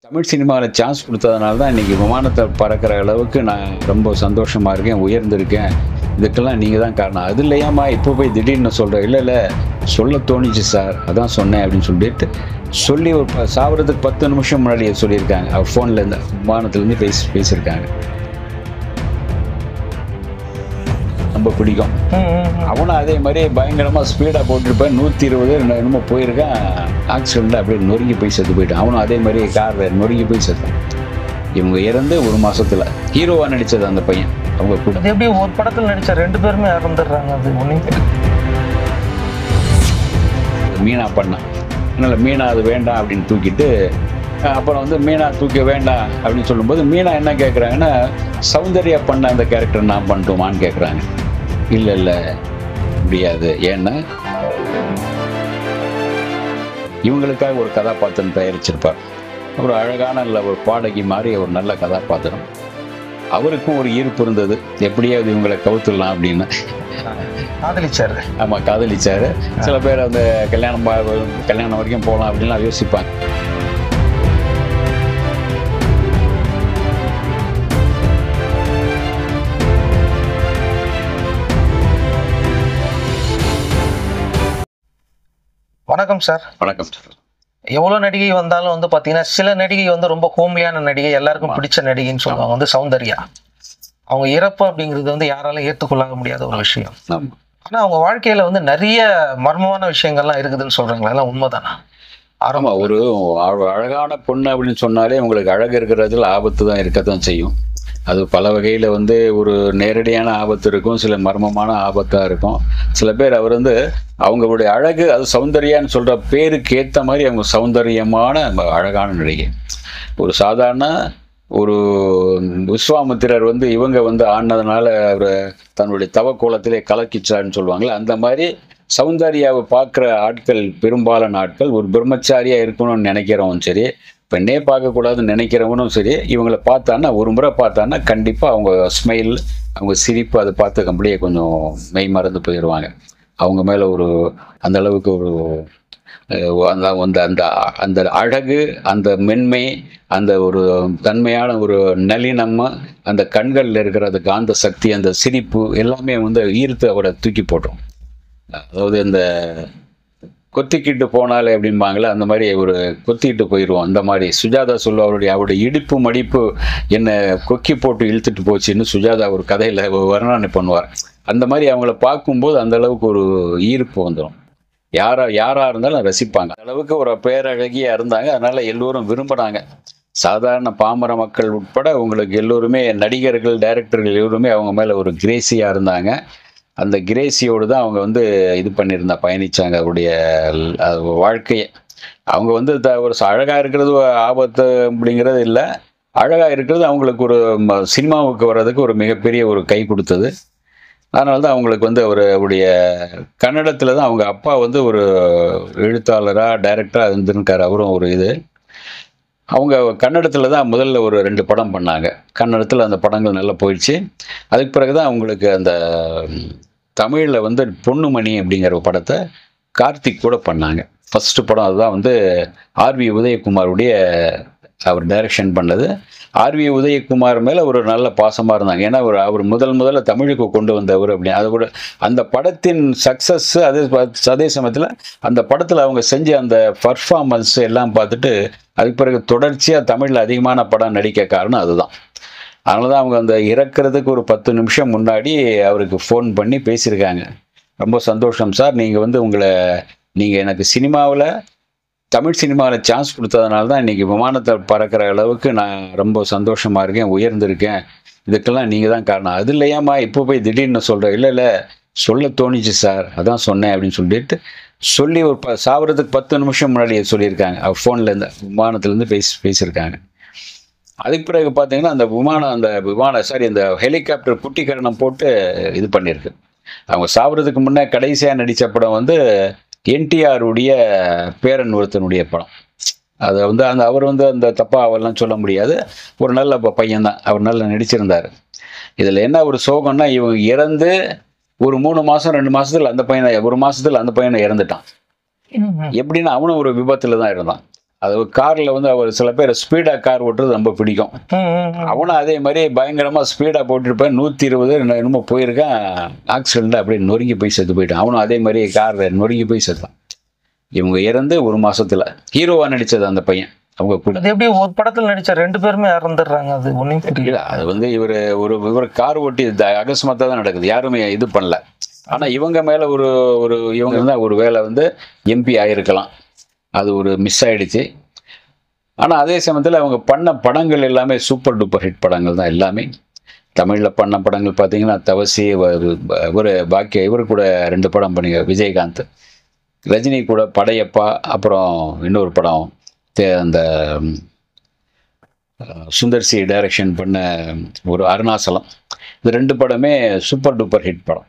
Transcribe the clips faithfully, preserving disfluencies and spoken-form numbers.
தமிழ் சினிமாவில் சான்ஸ் கொடுத்ததுனால தான் இன்றைக்கி விமானத்தை பறக்கிற அளவுக்கு நான் ரொம்ப சந்தோஷமாக இருக்கேன், உயர்ந்திருக்கேன். இதுக்கெல்லாம் நீங்கள் தான் காரணம். அது இல்லையாம்மா இப்போ போய் திடீர்னு சொல்கிறேன். இல்லை இல்லை சொல்ல தோணிச்சு சார், அதான் சொன்னேன் அப்படின்னு சொல்லிட்டு சொல்லி ஒரு ப சாவறதுக்கு பத்து நிமிஷம் முன்னாடி சொல்லியிருக்காங்க. அவர் ஃபோனில் இருந்து விமானத்துலேருந்து பேசி பேசியிருக்காங்க. ரொம்ப பிடிக்கும். அவனும் அதே மாதிரி பயங்கரமாக ஸ்பீடாக போட்டிருப்பேன். நூற்றி இருபது என்னமோ போயிருக்கான். ஆக்சிடெண்ட்டில் அப்படியே நொறுங்கி போய் செத்து போயிட்டான். அவனும் அதே மாதிரி கார் நொறுங்கி போய் செத்தான். இவங்க இறந்து ஒரு மாசத்துல ஹீரோவா நடிச்சது அந்த பையன். அவங்க கூட எப்படி ஒரு படத்தில் நடிச்ச ரெண்டு பேருமே இறந்துடுறாங்க. அது ஒன்றுமே மீனா பண்ணான். அதனால் மீனா அது வேண்டாம் அப்படின்னு தூக்கிட்டு அப்புறம் வந்து மீனா தூக்க வேண்டாம் அப்படின்னு சொல்லும்போது மீனா என்ன கேட்குறாங்கன்னா, சௌந்தர்யா பண்ண அந்த கேரக்டர் நான் பண்ணட்டுமான்னு கேட்குறாங்க. இல்லை இல்லை முடியாது. ஏன்னா இவங்களுக்காக ஒரு கதாபாத்திரம் தயாரிச்சிருப்பார். ஒரு அழகான நல்ல ஒரு பாடகி மாதிரி ஒரு நல்ல கதாபாத்திரம். அவருக்கும் ஒரு ஈர்ப்பு இருந்தது, எப்படியாவது இவங்களை கவுத்துடலாம் அப்படின்னு. காதலிச்சாரு. ஆமாம், காதலிச்சாரு. சில பேர் அந்த கல்யாணம் கல்யாணம் வரைக்கும் போகலாம் அப்படின்லாம் யோசிப்பாங்க. வணக்கம் சார். வணக்கம் சார். எவ்வளோ நடிகை வந்தாலும் வந்து பார்த்தீங்கன்னா சில நடிகை வந்து ரொம்ப ஹோம்லியான நடிகை, எல்லாருக்கும் பிடிச்ச நடிகைன்னு சொல்லுவாங்க. வந்து சௌந்தர்யா அவங்க இறப்பு அப்படிங்கிறது வந்து யாராலும் ஏற்றுக்கொள்ள முடியாத ஒரு விஷயம். ஆனால் அவங்க வாழ்க்கையில வந்து நிறைய மர்மமான விஷயங்கள்லாம் இருக்குதுன்னு சொல்றாங்களா, எல்லாம் உண்மைதானா? ஆமாம், ஒரு அழகான பொண்ணு அப்படின்னு சொன்னாலே உங்களுக்கு அழகு இருக்கிறதுல ஆபத்து தான் இருக்கத்தான் செய்யும். அது பல வகையில் வந்து ஒரு நேரடியான ஆபத்து இருக்கும், சில மர்மமான ஆபத்தாக இருக்கும். சில பேர் அவர் வந்து அவங்களுடைய அழகு, அது சௌந்தர்யான்னு சொல்கிற பேருக்கு ஏற்ற மாதிரி அவங்க சௌந்தரியமான அழகான நடிகை. ஒரு சாதாரண ஒரு விஸ்வாமித்திரர் வந்து இவங்க வந்து ஆனதுனால அவர் தன்னுடைய தவக்கோலத்திலே கலக்கிச்சான்னு சொல்லுவாங்களே, அந்த மாதிரி சௌந்தர்யாவை பார்க்குற ஆட்கள் பெரும்பாலான ஆட்கள் ஒரு பிரம்மச்சாரியாக இருக்கணும்னு நினைக்கிறவன் சரி, பெண்ணே பார்க்கக்கூடாதுன்னு நினைக்கிறவனும் சரி, இவங்களை பார்த்தான்னா ஒரு முறை பார்த்தான்னா கண்டிப்பாக அவங்க ஸ்மைல், அவங்க சிரிப்பு அதை பார்த்து அப்படியே கொஞ்சம் மெய் மறந்து போயிடுவாங்க. அவங்க மேலே ஒரு அந்த அளவுக்கு ஒரு அந்த அந்த அந்த அந்த அழகு, அந்த மென்மை, அந்த ஒரு தன்மையான ஒரு நளினம், அந்த கண்களில் இருக்கிற அந்த காந்த சக்தி, அந்த சிரிப்பு எல்லாமே வந்து ஈர்த்து அவரை தூக்கி போட்டோம். அதாவது இந்த கொத்திக்கிட்டு போனாலே அப்படிம்பாங்களே, அந்த மாதிரி ஒரு கொத்திக்கிட்டு போயிடுவோம். அந்த மாதிரி சுஜாதா சொல்லுவா, அவருடைய அவருடைய இடுப்பு மடிப்பு என்னை கொக்கி போட்டு இழுத்துட்டு போச்சுன்னு சுஜாதா ஒரு கதையில் வர்ணனை பண்ணுவார். அந்த மாதிரி அவங்கள பார்க்கும்போது அந்த அளவுக்கு ஒரு ஈர்ப்பு வந்துடும். யாரா யாராக இருந்தாலும் ரசிப்பாங்க. அந்த அளவுக்கு ஒரு பேரழகியாக இருந்தாங்க. அதனால் எல்லோரும் விரும்பினாங்க. சாதாரண பாமர மக்கள் உட்பட உங்களுக்கு எல்லோருமே, நடிகர்கள், டைரக்டர்கள் எல்லோருமே அவங்க மேலே ஒரு கிரேசியாக இருந்தாங்க. அந்த கிரேசியோடு தான் அவங்க வந்து இது பண்ணியிருந்தா பயணித்தாங்க அவருடைய வாழ்க்கையை. அவங்க வந்து த ஒரு அழகாக இருக்கிறது ஆபத்து அப்படிங்கிறது இல்லை, அழகாக இருக்கிறது அவங்களுக்கு ஒரு சினிமாவுக்கு வர்றதுக்கு ஒரு மிகப்பெரிய ஒரு கை கொடுத்தது. அதனால தான் அவங்களுக்கு வந்து ஒரு அவருடைய கன்னடத்தில் தான் அவங்க அப்பா வந்து ஒரு எழுத்தாளராக டைரக்டராக இருந்திருக்கார். அவரும் ஒரு இது அவங்க கன்னடத்தில் தான் முதல்ல ஒரு ரெண்டு படம் பண்ணாங்க. கன்னடத்தில் அந்த படங்கள் நல்லா போயிடுச்சு. அதுக்கு பிறகு தான் அவங்களுக்கு அந்த தமிழில் வந்து பொண்ணுமணி அப்படிங்கிற படத்தை கார்த்திக் கூட பண்ணாங்க. ஃபஸ்ட்டு படம் அதுதான் வந்து ஆர்வி உதயகுமாருடைய அவர் டைரக்ஷன் பண்ணது. ஆர்வி உதயகுமார் மேலே ஒரு நல்ல பாசமாக இருந்தாங்க. ஏன்னா ஒரு அவர் முதல் முதல்ல தமிழுக்கு கொண்டு வந்தவர் அப்படி. அது கூட அந்த படத்தின் சக்ஸஸ், அதே அதே சமயத்தில் அந்த படத்தில் அவங்க செஞ்ச அந்த பர்ஃபார்மன்ஸ் எல்லாம் பார்த்துட்டு அதுக்கு பிறகு தொடர்ச்சியாக தமிழில் அதிகமான படம் நடிக்க காரணம் அதுதான். அதனால தான் அவங்க அந்த இறக்கிறதுக்கு ஒரு பத்து நிமிஷம் முன்னாடி அவருக்கு ஃபோன் பண்ணி பேசியிருக்காங்க. ரொம்ப சந்தோஷம் சார், நீங்கள் வந்து உங்களை நீங்கள் எனக்கு சினிமாவில் தமிழ் சினிமாவில் சான்ஸ் கொடுத்ததுனால தான் இன்றைக்கி விமானத்தை பறக்கிற அளவுக்கு நான் ரொம்ப சந்தோஷமாக இருக்கேன், உயர்ந்திருக்கேன். இதுக்கெல்லாம் நீங்கள் தான் காரணம். அது இல்லையாம்மா இப்போ போய் திடீர்னு சொல்கிறேன். இல்லை இல்லை சொல்ல தோணிச்சு சார், அதான் சொன்னேன் அப்படின்னு சொல்லிட்டு சொல்லி ஒரு ப சாவறதுக்கு பத்து நிமிஷம் முன்னாடி சொல்லியிருக்காங்க. அவர் ஃபோனில் இருந்து விமானத்துலேருந்து பேசி பேசியிருக்காங்க. அதுக்கு பிறகு பார்த்தீங்கன்னா அந்த விமானம் அந்த விமானம் சாரி அந்த ஹெலிகாப்டர் குட்டிக்கரணம் போட்டு இது பண்ணியிருக்கு. அவங்க சாவறதுக்கு முன்னே கடைசியாக நடித்த படம் வந்து என்டிஆருடைய பேரன் ஒருத்தனுடைய படம். அதை வந்து அந்த அவர் வந்து அந்த தப்பாக அவெல்லாம் சொல்ல முடியாது, ஒரு நல்ல பையன்தான், அவர் நல்லா நடிச்சிருந்தார். இதில் என்ன ஒரு சோகம்னா, இவங்க இறந்து ஒரு மூணு மாதம் ரெண்டு மாதத்தில் அந்த பையனை ஒரு மாதத்தில் அந்த பையனை இறந்துட்டான். எப்படின்னா அவனும் ஒரு விபத்தில் தான் இருந்தான். அது கார்ல வந்து அவர் சில பேர் ஸ்பீடா கார் ஓட்டுறது ரொம்ப பிடிக்கும். ம், ம், ம். அவனும் அதே மாதிரி பயங்கரமா ஸ்பீடா போட்டிருப்பேன். நூத்தி இருபது என்னமோ போயிருக்கான். ஆக்சிடென்ட் அப்படியே நொறுங்கி போய் செத்து போயிட்டான். அவனும் அதே மாதிரி கார் நொறுங்கி போய் செத்தான். இவங்க இறந்து ஒரு மாசத்துல ஹீரோவா நடிச்சது அந்த பையன். அவங்க கூட அது எப்படி ஒரு படத்துல நடிச்ச ரெண்டு பேருமே இறந்துடுறாங்க? அது ஒன்றும் புரியல. இல்ல, அது வந்து இவர் ஒரு இவர் கார் ஓட்டி த- அகஸ்மாத்தா தான் நடக்குது. யாருமே இது பண்ணல. ஆனா இவங்க மேல ஒரு ஒரு இவங்க வந்து ஒரு வேளை வந்து எம்பி ஆயிருக்கலாம். அது ஒரு மிஸ் ஆயிடுச்சு. ஆனா அதே சமயத்துல அவங்க பண்ண படங்கள் எல்லாமே சூப்பர் டூப்பர் ஹிட் படங்கள் தான் எல்லாமே. தமிழ்ல பண்ண படங்கள் பார்த்தீங்கன்னா தவசி, ஒரு பாக்கிய இவர் கூட ரெண்டு படம் பண்ணி விஜயகாந்த், ரஜினி கூட படையப்பா, அப்புறம் இன்னொரு படம் தே- அந்த அஹ், சுந்தர் சி டைரக்ஷன் பண்ண ஒரு அருணாசலம். இந்த ரெண்டு படமே சூப்பர் டூப்பர் ஹிட் படம்.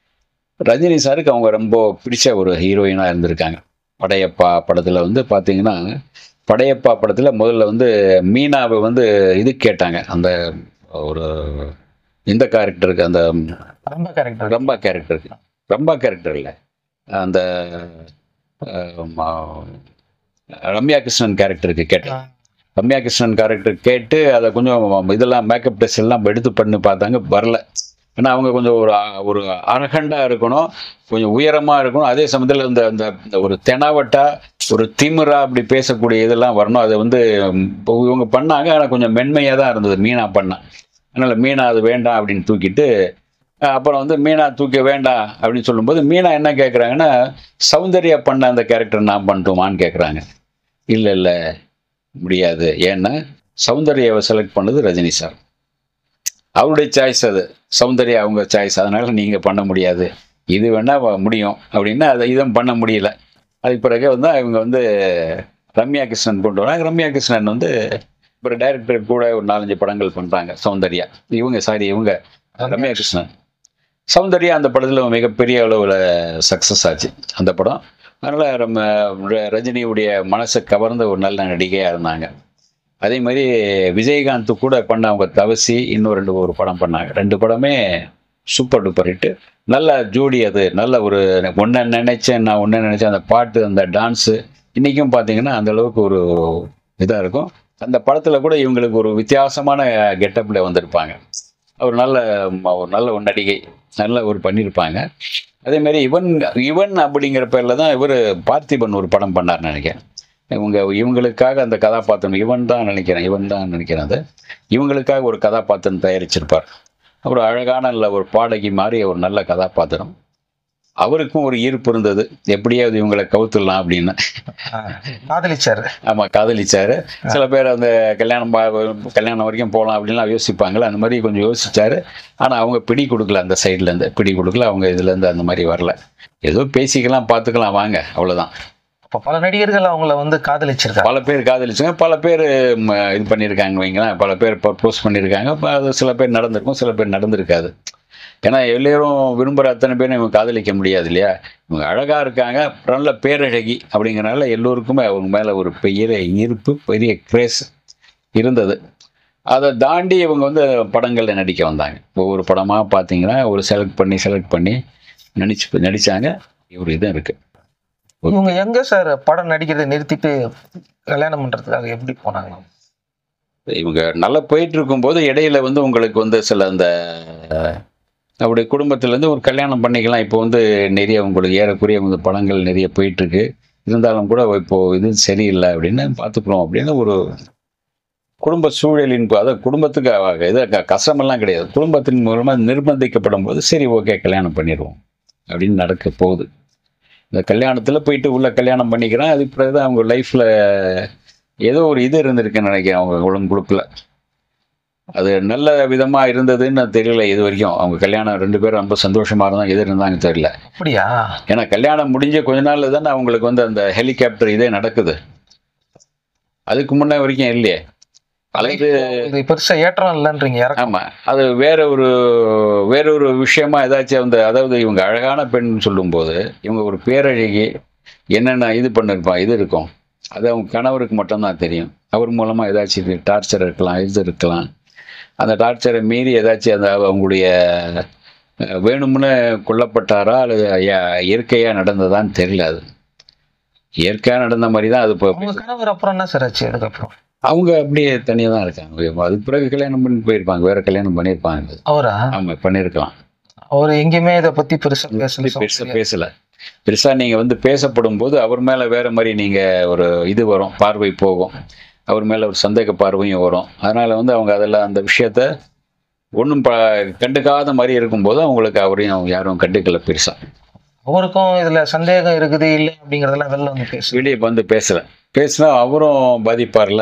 ரஜினி சாருக்கு அவங்க ரொம்ப பிடிச்ச ஒரு ஹீரோயினாக இருந்திருக்காங்க. படையப்பா படத்தில் வந்து பார்த்தீங்கன்னா, படையப்பா படத்தில் முதல்ல வந்து மீனாவை வந்து இது கேட்டாங்க. அந்த ஒரு இந்த கேரக்டருக்கு, அந்த ரொம்ப கேரக்டர். ரம்பா கேரக்டருக்கு, ரம்பா கேரக்டர் இல்லை, அந்த அஹ், ம- ரம்யா கிருஷ்ணன் கேரக்டருக்கு கேட்டேன். ரம்யா கிருஷ்ணன் கேரக்டர் கேட்டு அதை கொஞ்சம் இதெல்லாம் மேக்கப் டெஸ்ட் எல்லாம் எடுத்து பண்ணி பார்த்தாங்க, வரல. ஏன்னா அவங்க கொஞ்சம் ஒரு அ- ஒரு அரகண்டா இருக்கணும், கொஞ்சம் உயரமா இருக்கணும், அதே சமயத்தில் இந்த இந்த இந்த ஒரு தெனாவட்டா ஒரு திமிரா அப்படி பேசக்கூடிய இதெல்லாம் வரணும். அதை வந்து ம், இப்போ இவங்க பண்ணாங்க. ஆனால் கொஞ்சம் மென்மையாக தான் இருந்தது மீனா பண்ணா. அதனால மீனா அது வேண்டாம் அப்படின்னு தூக்கிட்டு, அஹ், அப்புறம் வந்து மீனா தூக்க வேண்டாம் அப்படின்னு சொல்லும்போது மீனா என்ன கேட்குறாங்கன்னா, சௌந்தர்யா பண்ண அந்த கேரக்டர் நான் பண்ணட்டுமான்னு கேட்குறாங்க. இல்லை இல்லை முடியாது, ஏன்னா சௌந்தர்யாவை செலக்ட் பண்ணது ரஜினி சார், அவருடைய சாய்ஸ் அது. சௌந்தர்யா அவங்க சாய்ஸ், அதனால நீங்க பண்ண முடியாது, இது வேணா வ- முடியும் அப்படின்னா அதை இதுவும் பண்ண முடியல. அதுக்கு பிறகு வந்து இவங்க வந்து ரம்யா கிருஷ்ணன் கொண்டு வராங்க. ரம்யா கிருஷ்ணன் வந்து ஒரு டைரக்டர் கூட ஒரு நாலஞ்சு படங்கள் பண்றாங்க. சௌந்தர்யா இவங்க சாரி இவங்க ரம்யா கிருஷ்ணன். சௌந்தர்யா அந்த படத்துல மிகப்பெரிய அளவுல சக்சஸ் ஆச்சு அந்த படம். அதனால நம்ம ர- ரஜினியுடைய மனசை கவர்ந்த ஒரு நல்ல நடிகையா இருந்தாங்க. அதே மாதிரி விஜயகாந்த் கூட பண்ண அவங்க தவசி, இன்னும் ரெண்டு ஒரு படம் பண்ணாங்க. ரெண்டு படமே சூப்பர் டூப்பர் ஹிட். நல்ல ஜோடி அது. நல்ல ஒரு ஒன்றை நினைச்சேன் நான் ஒன்றை நினைச்சேன், அந்த பாட்டு அந்த டான்ஸு இன்னைக்கும் பார்த்தீங்கன்னா அந்த அளவுக்கு ஒரு இதாக இருக்கும். அந்த படத்தில் கூட இவங்களுக்கு ஒரு வித்தியாசமான கெட்டப்பில் வந்திருப்பாங்க. ஒரு நல்ல ம- ஒரு நல்ல ஒரு நடிகை, நல்ல ஒரு பண்ணியிருப்பாங்க. அதே மாதிரி இவன் இவன் அப்படிங்கிற பேரில் தான் இவர் பார்த்திபன் ஒரு படம் பண்ணார்னு நினைக்கிறேன். இவங்க இவங்களுக்காக அந்த கதாபாத்திரம் இவன் தான் நினைக்கிறேன் இவன் தான் நினைக்கிறேன் அது இவங்களுக்காக ஒரு கதாபாத்திரம் தயாரிச்சிருப்பார். அப்புறம் அழகான நல்ல ஒரு பாடகி மாதிரி ஒரு நல்ல கதாபாத்திரம். அவருக்கும் ஒரு ஈர்ப்பு இருந்தது, எப்படியாவது இவங்களை கவுத்துடலாம் அப்படின்னு. காதலிச்சாரு. ஆமா, காதலிச்சாரு. சில பேர் அந்த கல்யாணம் பா- கல்யாணம் வரைக்கும் போகலாம் அப்படின்லாம் யோசிப்பாங்களே, அந்த மாதிரி கொஞ்சம் யோசிச்சாரு. ஆனா அவங்க பிடி கொடுக்கல, அந்த சைட்ல இருந்து பிடி கொடுக்கல, அவங்க இதுல இருந்து அந்த மாதிரி வரல. ஏதோ பேசிக்கலாம் பார்த்துக்கலாம் வாங்க, அவ்வளவுதான். அப்ப பல நடிகர்கள் அவங்கள வந்து காதலிச்சிருக்காங்க. பல பேர் காதலிச்சுங்க, பல பேர் ம், இது பண்ணியிருக்காங்க வைங்களேன், பல பேர் ப்ரப்போஸ் பண்ணியிருக்காங்க. இப்ப அது சில பேர் நடந்திருக்கும், சில பேர் நடந்திருக்காது. ஏன்னா எல்லாரும் விரும்புகிற அத்தனை பேரும் இவங்க காதலிக்க முடியாது இல்லையா. இவங்க அழகா இருக்காங்க, நல்ல பேரழகி அப்படிங்கிறனால எல்லோருக்குமே அவங்க மேல ஒரு பெரிய ஈர்ப்பு, பெரிய கிரேஸ் இருந்தது. அதை தாண்டி இவங்க வந்து படங்களில் நடிக்க வந்தாங்க. ஒவ்வொரு படமாக பார்த்தீங்கன்னா ஒரு செலக்ட் பண்ணி செலக்ட் பண்ணி நடிச்சு நடிச்சாங்க. ஒரு இதுவும் இருக்கு. இவங்க எங்க சார் படம் நடிக்கிறதை நிறுத்திட்டு கல்யாணம் பண்றதுக்காக எப்படி போனாங்க? இவங்க நல்லா போயிட்டு இருக்கும்போது இடையில வந்து உங்களுக்கு வந்து சில அந்த அப்படி குடும்பத்திலேருந்து ஒரு கல்யாணம் பண்ணிக்கலாம். இப்போ வந்து நிறைய உங்களுக்கு ஏறக்குறைய வந்து படங்கள் நிறைய போயிட்டு இருக்கு. இருந்தாலும் கூட இப்போ இது சரியில்லை அப்படின்னு பார்த்துக்கிறோம் அப்படின்னு ஒரு குடும்ப சூழலின் ப- அதாவது குடும்பத்துக்கு அவ- இது க- கஷ்டமெல்லாம் கிடையாது. குடும்பத்தின் மூலமாக நிர்பந்திக்கப்படும் போது சரி ஓகே கல்யாணம் பண்ணிடுவோம் அப்படின்னு நடக்க போகுது. இந்த கல்யாணத்தில் போயிட்டு உள்ள கல்யாணம் பண்ணிக்கிறேன். அதுக்கு பிறகு அவங்க லைஃப்பில் ஏதோ ஒரு இது இருந்திருக்குன்னு நினைக்கிறேன் அவங்க குழுக்குள்ள. அது நல்ல விதமாக இருந்ததுன்னு தெரியல இது வரைக்கும். அவங்க கல்யாணம் ரெண்டு பேரும் ரொம்ப சந்தோஷமாக இருந்தாங்க, எது இருந்தாங்க தெரியல. அப்படியா? ஏன்னா கல்யாணம் முடிஞ்ச கொஞ்ச நாள் தானே அவங்களுக்கு வந்து அந்த ஹெலிகாப்டர் இதே நடக்குது. அதுக்கு முன்ன வரைக்கும் இல்லையே. அதாவது இது பெருசா ஏற்றம் இல்லைன்றீங்க. இறக்கம். ஆமா, அது வேற ஒரு வேற ஒரு விஷயமா ஏதாச்சும் அந்த அதாவது இவங்க அழகான பெண் சொல்லும்போது இவங்க ஒரு பேரழகி என்னென்ன இது பண்ணிருப்பா இது இருக்கும். அது அவங்க கணவருக்கு மட்டும்தான் தெரியும். அவர் மூலமா ஏதாச்சும் டார்ச்சர் இருக்கலாம், இது இருக்கலாம். அந்த டார்ச்சரை மீறி ஏதாச்சும் அந்த அவங்களுடைய அஹ், வேணும்னு கொல்லப்பட்டாரா அல்லது ய- இயற்கையா நடந்ததான்னு தெரியல. அது இயற்கையாக நடந்த மாதிரி தான் அது. இப்போ உங்க கணவர் அப்புறம் என்ன சார் ஆச்சு அதுக்கப்புறம்? அவங்க அப்படியே தனியாக தான் இருக்காங்க. அதுக்கு பிறகு கல்யாணம் பண்ணி போயிருப்பாங்க, வேற கல்யாணம் பண்ணியிருப்பாங்க. அவரா? ஆமாம், பண்ணியிருக்கலாம். அவர் எங்கேயுமே இதை பத்தி பெருசா பேசல. பெருசாக பேசலை. பெருசாக நீங்கள் வந்து பேசப்படும் போது அவர் மேலே வேற மாதிரி நீங்கள் ஒரு இது வரும், பார்வை போகும். அவர் மேலே ஒரு சந்தேக பார்வையும் வரும். அதனால் வந்து அவங்க அதெல்லாம் அந்த விஷயத்த ஒன்றும் ப கண்டுக்காத மாதிரி இருக்கும்போது அவங்களுக்கு அவரையும் யாரும் கண்டுக்கல பெருசாக. அவருக்கும் இதுல சந்தேகம் இருக்குது இல்லை அப்படிங்கிறதெல்லாம் வெளில வந்து பேச வெளியே வந்து பேசலை. பேசினா அவரும் பாதிப்பார்ல.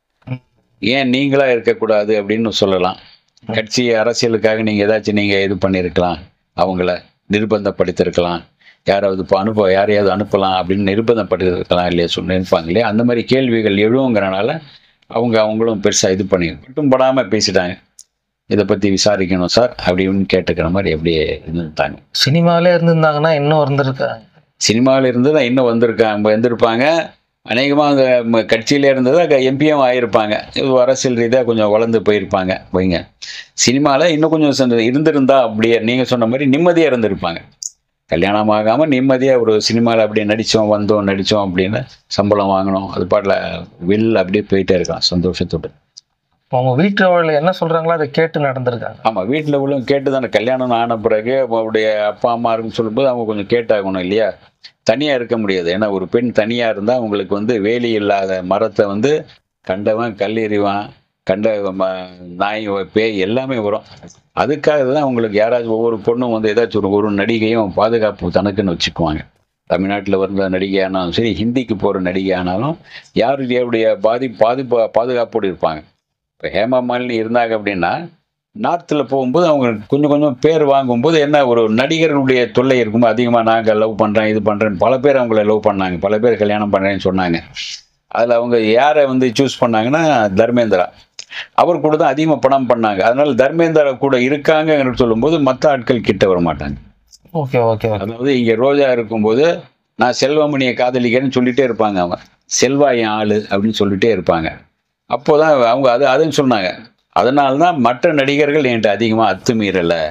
ஏன் நீங்களா இருக்கக்கூடாது அப்படின்னு சொல்லலாம். கட்சி அரசியலுக்காக நீங்கள் ஏதாச்சும் நீங்கள் இது பண்ணியிருக்கலாம், அவங்கள நிர்பந்தப்படுத்திருக்கலாம், யாராவது இப்போ அனுப்ப யாரையாவது அனுப்பலாம் அப்படின்னு நிர்பந்தப்படுத்திருக்கலாம் இல்லையா சொல்லி நினைப்பாங்க இல்லையா. அந்த மாதிரி கேள்விகள் எழுவுங்கிறனால அவங்க அவங்களும் பெருசாக இது பண்ணி மட்டும் படாமல் பேசிட்டாங்க. இதை பற்றி விசாரிக்கணும் சார் அப்படின்னு கேட்டுக்கிற மாதிரி எப்படியே இருந்துட்டாங்க. சினிமாவிலே இருந்திருந்தாங்கன்னா இன்னும் இருந்திருக்காங்க. சினிமாவில் இருந்து தான் இன்னும் வந்திருக்காங்க வந்திருப்பாங்க அநேகமாக. அந்த கட்சியிலே இருந்தது அங்கே எம்பியும் ஆகியிருப்பாங்க. இது அரசியல் ரீதியாக கொஞ்சம் வளர்ந்து போயிருப்பாங்க வைங்க. சினிமாவில் இன்னும் கொஞ்சம் இருந்திருந்தா அப்படியே நீங்கள் சொன்ன மாதிரி நிம்மதியாக இருந்திருப்பாங்க. கல்யாணம் ஆகாமல் நிம்மதியாக ஒரு சினிமாவில் அப்படியே நடித்தோம் வந்தோம் நடித்தோம் அப்படின்னு சம்பளம் வாங்கினோம், அது பாட்டில் வெளில அப்படியே போயிட்டே இருக்கலாம் சந்தோஷத்தோடு. அவங்க வீட்டில் என்ன சொல்கிறாங்களோ அதை கேட்டு நடந்திருக்காங்க. ஆமாம், வீட்டில் உள்ள கேட்டு தானே. கல்யாணம் ஆன பிறகு அவருடைய அப்பா அம்மா இருக்குன்னு சொல்லும்போது அவங்க கொஞ்சம் கேட்டாகணும் இல்லையா. தனியாக இருக்க முடியாது. ஏன்னா ஒரு பெண் தனியாக இருந்தால் அவங்களுக்கு வந்து வேலி இல்லாத மரத்தை வந்து கண்டவன் கல்லெறிவான், கண்ட நாய் பேய் எல்லாமே வரும். அதுக்காக தான் அவங்களுக்கு யாராச்சும் ஒவ்வொரு பொண்ணும் வந்து ஏதாச்சும் ஒரு ஒரு நடிகையும் பாதுகாப்பு தனக்குன்னு வச்சுக்குவாங்க. தமிழ்நாட்டில் வந்த நடிகை ஆனாலும் சரி, ஹிந்திக்கு போகிற நடிகை ஆனாலும் யாருடைய பாதி பாதிப்பு பாதுகாப்போடு இருப்பாங்க. இப்போ ஹேமா மாலினி இருந்தாங்க அப்படின்னா நார்த்தில் போகும்போது அவங்க கொஞ்சம் கொஞ்சம் பேர் வாங்கும்போது என்ன ஒரு நடிகர்களுடைய தொல்லை இருக்கும்போது அதிகமாக நாங்கள் லவ் பண்ணுறேன் இது பண்ணுறேன்னு பல பேர் அவங்கள லவ் பண்ணாங்க, பல பேர் கல்யாணம் பண்ணுறேன்னு சொன்னாங்க. அதில் அவங்க யாரை வந்து சூஸ் பண்ணாங்கன்னா தர்மேந்திரா. அவர் கூட தான் அதிகமாக பணம் பண்ணாங்க. அதனால தர்மேந்திரா கூட இருக்காங்கன்னு சொல்லும்போது மற்ற ஆட்கள் கிட்ட வர மாட்டாங்க. ஓகே ஓகே அதாவது இங்கே ரோஜா இருக்கும்போது நான் செல்வமணியை காதலிக்கிறேன்னு சொல்லிகிட்டே இருப்பாங்க. அவங்க செல்வா என் ஆளு அப்படின்னு சொல்லிகிட்டே இருப்பாங்க. அப்போ தான் அவங்க அது அதுன்னு சொன்னாங்க. அதனால தான் மற்ற நடிகர்கள் என்கிட்ட அதிகமாக அத்துமீறலை.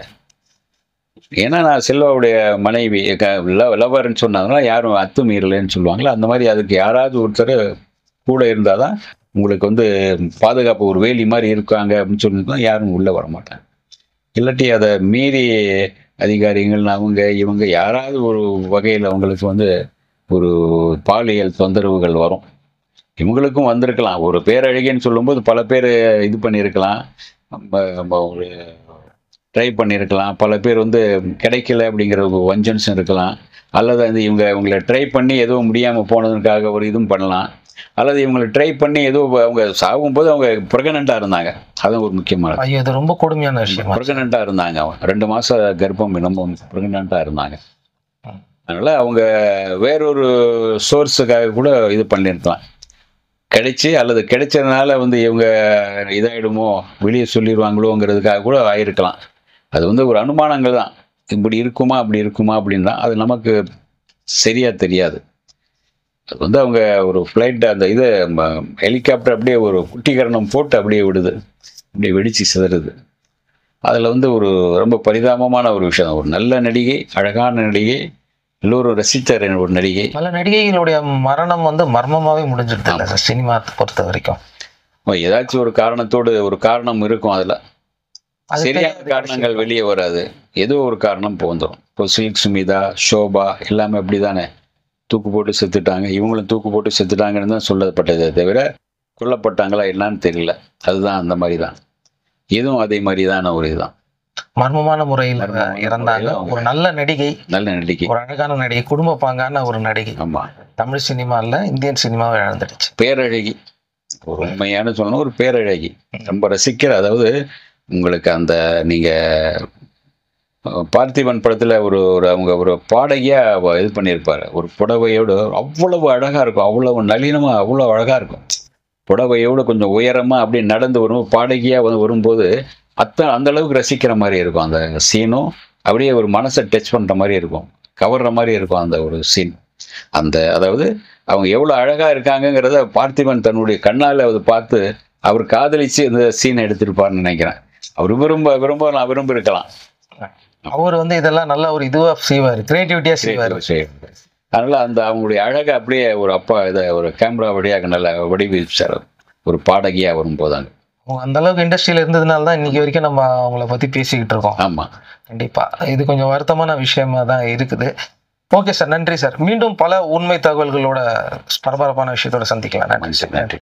ஏன்னா நான் செல்வாவுடைய மனைவி லவர்ன்னு சொன்னதுனால யாரும் அத்துமீறலைன்னு சொல்லுவாங்களே. அந்த மாதிரி அதுக்கு யாராவது ஒருத்தர் கூட இருந்தால் தான் உங்களுக்கு வந்து பாதுகாப்பு ஒரு வேலி மாதிரி இருக்காங்க அப்படின்னு சொல்லிட்டு யாரும் உள்ளே வர மாட்டாங்க. இல்லாட்டி அதை மீறி அதிகாரிகள் அவங்க இவங்க யாராவது ஒரு வகையில் அவங்களுக்கு வந்து ஒரு பாலியல் தொந்தரவுகள் வரும். இவங்களுக்கும் வந்திருக்கலாம். ஒரு பேரழகின்னு சொல்லும்போது பல பேர் இது பண்ணியிருக்கலாம், ஒரு ட்ரை பண்ணியிருக்கலாம். பல பேர் வந்து கிடைக்கல அப்படிங்கிற ஒரு வஞ்சன்ஸும் இருக்கலாம். அல்லது அந்த இவங்க இவங்களை ட்ரை பண்ணி எதுவும் முடியாமல் போனதுக்காக ஒரு இதுவும் பண்ணலாம். அல்லது இவங்களை ட்ரை பண்ணி எதுவும் அவங்க சாகும்போது அவங்க ப்ரெக்னெண்ட்டாக இருந்தாங்க. அதுவும் ஒரு முக்கியமான ஐயோ, அது ரொம்ப கொடுமையான விஷயம். ப்ரெக்னெண்ட்டாக இருந்தாங்க. அவங்க ரெண்டு மாதம் கர்ப்பம் இன்னமும் ப்ரெக்னெண்ட்டாக இருந்தாங்க. அதனால் அவங்க வேறொரு சோர்ஸுக்காக கூட இது பண்ணியிருக்கலாம். கிடைச்சி அல்லது கிடைச்சதுனால வந்து இவங்க இதாகிடுமோ வெளியே சொல்லிடுவாங்களோங்கிறதுக்காக கூட ஆயிருக்கலாம். அது வந்து ஒரு அனுமானங்கள் தான். இப்படி இருக்குமா அப்படி இருக்குமா அப்படின்னா அது நமக்கு சரியாக தெரியாது. அது வந்து அவங்க ஒரு ஃப்ளைட் அந்த இது ஹெலிகாப்டர் அப்படியே ஒரு குட்டிகரணம் போட்டு அப்படியே விடுது, அப்படியே வெடிச்சு சிதறுது. அதில் வந்து ஒரு ரொம்ப பரிதாபமான ஒரு விஷயம். ஒரு நல்ல நடிகை, அழகான நடிகை, எல்லோரும் ரசித்தார் ஒரு நடிகை. பல நடிகைகளுடைய மரணம் வந்து மர்மமாகவே முடிஞ்சிருது சினிமா பொறுத்த வரைக்கும். ஏதாச்சும் ஒரு காரணத்தோடு ஒரு காரணம் இருக்கும். அதில் சரியான காரணங்கள் வெளியே வராது. ஏதோ ஒரு காரணம் இப்போ வந்துடும். இப்போ சில்க் சுமிதா, ஷோபா எல்லாமே அப்படி தானே தூக்கு போட்டு செத்துட்டாங்க. இவங்களும் தூக்கு போட்டு செத்துட்டாங்கன்னு தான் சொல்லப்பட்டதே தவிர கொல்லப்பட்டாங்களா என்னன்னு தெரியல. அதுதான் அந்த மாதிரி தான். இதுவும் அதே மாதிரி தான ஒரு இதுதான். மர்மமான முறையில் இறந்தாங்க ஒரு நல்ல நடிகை, நல்ல நடிகை, ஒரு அழகான நடிகை, குடும்ப பாங்கான ஒரு நடிகை. ஆமா, தமிழ் சினிமாவில் இந்தியன் சினிமாவை இழந்துடுச்சு. பேரழகி, ஒரு உண்மையான சொல்லணும், ஒரு பேரழகி. ரொம்ப ரசிக்கிற, அதாவது உங்களுக்கு அந்த நீங்க பார்த்திபன் படத்துல ஒரு ஒரு அவங்க ஒரு பாடகியா இது பண்ணியிருப்பாரு. ஒரு புடவையோடு அவ்வளவு அழகா இருக்கும், அவ்வளவு நளினமா அவ்வளவு அழகா இருக்கும். புடவையோடு கொஞ்சம் உயரமா அப்படி நடந்து வரும் பாடகியா வந்து வரும்போது அத்த அந்த அளவுக்கு ரசிக்கிற மாதிரி இருக்கும். அந்த சீனும் அப்படியே ஒரு மனசை டச் பண்ற மாதிரி இருக்கும், கவர்ற மாதிரி இருக்கும் அந்த ஒரு சீன். அந்த அதாவது அவங்க எவ்வளவு அழகா இருக்காங்கிறத பார்த்திபன் தன்னுடைய கண்ணால் அதை பார்த்து அவர் காதலிச்சு இந்த சீனை எடுத்திருப்பார்னு நினைக்கிறேன். அவர் விரும்ப விரும்ப நான் விரும்ப இருக்கலாம். அவர் வந்து இதெல்லாம் நல்ல ஒரு இதுவா செய்வார், கிரியேட்டிவிட்டியா செய்வார். அதனால அந்த அவங்களுடைய அழகை அப்படியே ஒரு அப்பா இதை ஒரு கேமரா வழியாக நல்லா வடிவமைச்சார் ஒரு பாடகியா வரும்போதாங்க. அவங்க அந்த அளவுக்கு இண்டஸ்ட்ரியில இருந்ததுனால தான் இன்னைக்கு வரைக்கும் நம்ம அவங்கள பத்தி பேசிக்கிட்டு இருக்கோம். ஆமா, கண்டிப்பா இது கொஞ்சம் வருத்தமான விஷயமா தான் இருக்குது. ஓகே சார், நன்றி சார். மீண்டும் பல உண்மை தகவல்களோட பரபரப்பான விஷயத்தோட சந்திக்கலாம். நன்றி சார். நன்றி.